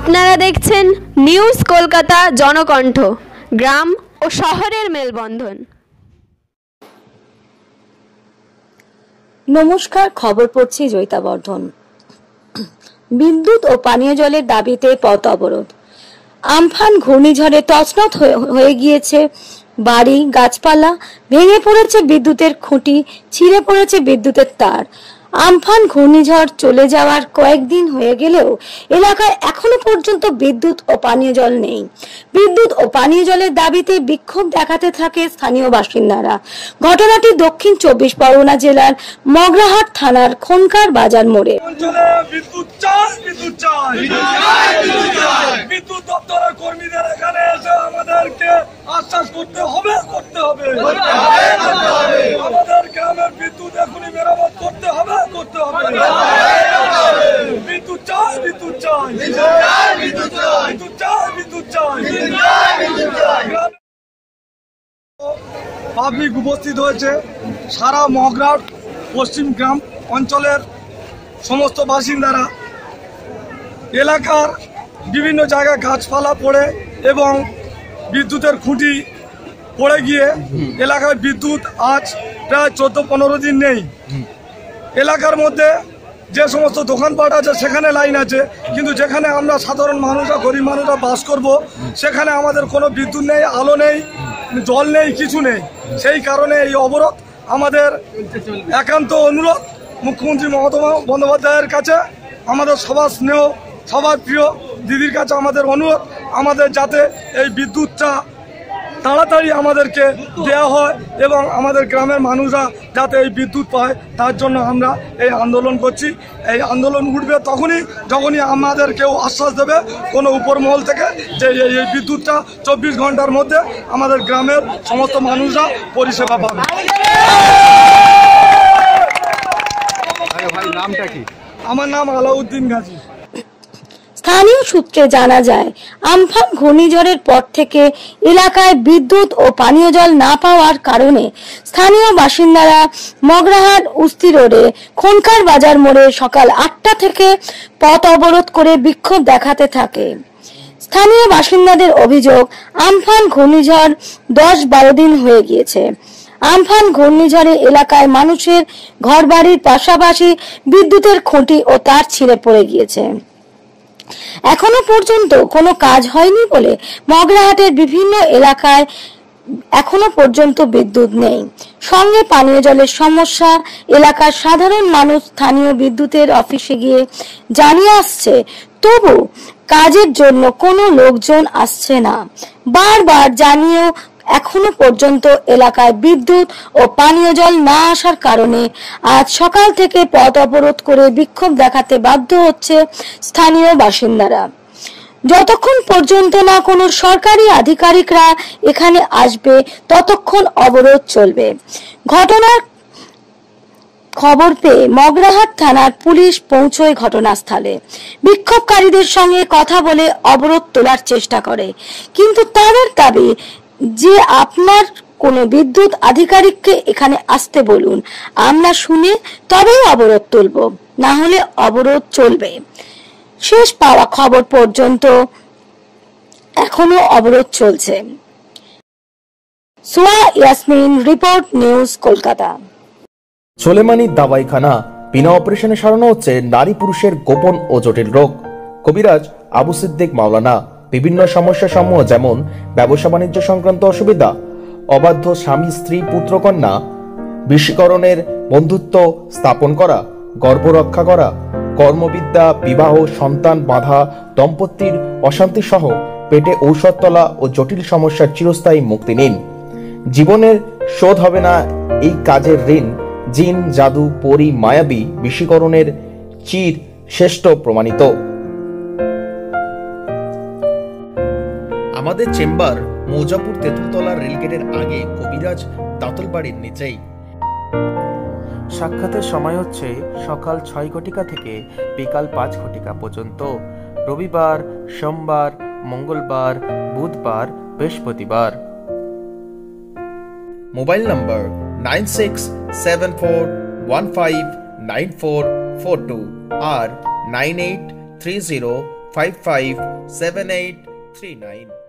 আপনারা দেখছেন নিউজ কলকাতা জনকণ্ঠ, গ্রাম ও শহরের মেলবন্ধন। নমস্কার, খবর পড়ছি জয়িতা বর্ধন। বিদ্যুৎ ও পানীয় জলের দাবিতে পথ অবরোধ। আমফান ঘূর্ণিঝড়ে তছনছ হয়ে গিয়েছে বাড়ি, গাছপালা, ভেঙে পড়েছে বিদ্যুতের খুঁটি, ছিঁড়ে পড়েছে বিদ্যুতের তার। আমফান ঘূর্ণিঝড় চলে যাওয়ার কয়েকদিন হয়ে গেলেও এলাকায় এখনো পর্যন্ত বিদ্যুৎ ও পানীয় জল নেই। বিদ্যুৎ ও পানীয় জলের দাবিতে বিক্ষোভ দেখাতে থাকে স্থানীয় বাসিন্দারা। ঘটনাটি দক্ষিণ 24 পরগনা জেলার মগরাহাট থানার খনকার বাজার মোড়ে। বিদ্যুৎ দপ্তরের কর্মীদের এখানে এসে আমাদেরকে আশ্বাস করতে হবে আমাদের গ্রামের বিদ্যুৎ এখনই মেরামত করতে হবে বিদ্যুৎ চাই পাবলিক উপস্থিত হয়েছে। সারা মগরাহাট পশ্চিম গ্রাম অঞ্চলের সমস্ত বাসিন্দারা এলাকার বিভিন্ন জায়গায় গাছপালা পড়ে এবং বিদ্যুতের খুঁটি পড়ে গিয়ে এলাকায় বিদ্যুৎ আজ প্রায় 14-15 দিন নেই। এলাকার মধ্যে যে সমস্ত দোকানপাট আছে সেখানে লাইন আছে, কিন্তু যেখানে আমরা সাধারণ মানুষরা, গরিব মানুষরা বাস করব সেখানে আমাদের কোনো বিদ্যুৎ নেই, আলো নেই, জল নেই, কিছু নেই। সেই কারণে এই অবরোধ। আমাদের একান্ত অনুরোধ মুখ্যমন্ত্রী মমতা বন্দ্যোপাধ্যায়ের কাছে, আমাদের সবার স্নেহ, সবার প্রিয় দিদির কাছে আমাদের অনুরোধ, আমাদের যাতে এই বিদ্যুৎটা তাড়াতাড়ি আমাদেরকে দেওয়া হয় এবং আমাদের গ্রামের মানুষরা যাতে এই বিদ্যুৎ পায়, তার জন্য আমরা এই আন্দোলন করছি। এই আন্দোলন উঠবে যখনই আমাদের কেউ আশ্বাস দেবে কোনো উপরমহল থেকে যে এই বিদ্যুৎটা 24 ঘন্টার মধ্যে আমাদের গ্রামের সমস্ত মানুষরা পরিষেবা পাবে। আমার নাম আলাউদ্দিন গাজী। স্থানীয় সূত্রে জানা যায়, আমফান ঘূর্ণিঝড়ের পর থেকে এলাকায় বিদ্যুৎ ও পানীয় জল না পাওয়ার কারণে স্থানীয় বাসিন্দারা মগরাহাট উস্তি রোডে খনকার বাজার মোড়ে সকাল 8টা থেকে পথ অবরোধ করে বিক্ষোভ দেখাতে থাকে। স্থানীয় বাসিন্দাদের অভিযোগ, আমফান ঘূর্ণিঝড় 10-12 দিন হয়ে গিয়েছে। আমফান ঘূর্ণিঝড়ে এলাকায় মানুষের ঘরবাড়ির পাশাপাশি বিদ্যুতের খুঁটি ও তার ছিঁড়ে পড়ে গিয়েছে। এখনো পর্যন্ত কোনো কাজ হয়নি বলে মগরাহাটের বিভিন্ন এলাকায় এখনো পর্যন্ত বিদ্যুৎ নেই। সঙ্গে পানীয় জলের সমস্যা। এলাকার সাধারণ মানুষ স্থানীয় বিদ্যুতের অফিসে গিয়ে জানিয়ে আসছে, তবু কাজের জন্য কোনো লোকজন আসছে না। বারবার জানিয়েও এখনো পর্যন্ত এলাকায় বিদ্যুৎ ও পানীয় জল না আসার কারণে আজ সকাল থেকে পথ অবরোধ করে বিক্ষোভ দেখাতে বাধ্য হচ্ছে স্থানীয় বাসিন্দারা। যতক্ষণ পর্যন্ত না কোনো সরকারি আধিকারিকরা এখানে আসবে ততক্ষণ অবরোধ চলবে। ঘটনার খবর পেয়ে মগরাহাট থানার পুলিশ পৌঁছয় ঘটনাস্থলে। বিক্ষোভকারীদের সঙ্গে কথা বলে অবরোধ তোলার চেষ্টা করে, কিন্তু তাদের দাবি যে আপনার কোন বিদ্যুৎ আধিকারিককে এখানে আসতে বলুন, আমরা শুনে তবেই অবরোধ তুলব, না হলে অবরোধ চলবে। শেষ পাওয়া খবর পর্যন্ত এখনো অবরোধ চলছে। সোয়া ইয়াসমিন রিপোর্ট, নিউজ কলকাতা। সোলেমানি দাওয়াইখানা, বিনা অপারেশনে সারানো হচ্ছে নারী পুরুষের গোপন ও জটিল রোগ। কবিরাজ আবু সিদ্দিক মাওলানা বিভিন্ন সমস্যা সমূহ যেমন ব্যবসা বাণিজ্য সংক্রান্ত অসুবিধা, অবাধ্য স্বামী স্ত্রী পুত্র কন্যা, বিশ্বকরণের বন্ধুত্ব স্থাপন করা, গর্ভ রক্ষা করা, কর্মবিদ্যা, বিবাহ, সন্তান বাধা, দম্পতির অশান্তি সহ পেটে ঔষধ তলা ও জটিল সমস্যার চিরস্থায়ী মুক্তি নিন। জীবনের শোধ হবে না এই কাজের ঋণ। জিন, জাদু, পরী, মায়াবী, বিশ্বকরণের চির শ্রেষ্ঠ প্রমাণিত। আমাদের চেম্বার মৌজাপুর তেঁতুলতলা রেলগেটের আগে, কবিরাজ দাঁতল বাড়ির নিচেই। সাক্ষাতের সময় হচ্ছে সকাল 6 ঘটিকা থেকে বিকাল 5 ঘটিকা পর্যন্ত, রবিবার, সোমবার, মঙ্গলবার, বুধবার, বৃহস্পতিবার। মোবাইল নম্বর 9674159442 আর 9830 557839।